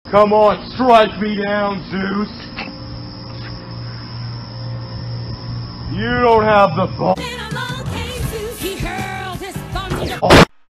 Come on, strike me down, Zeus. You don't have the ball.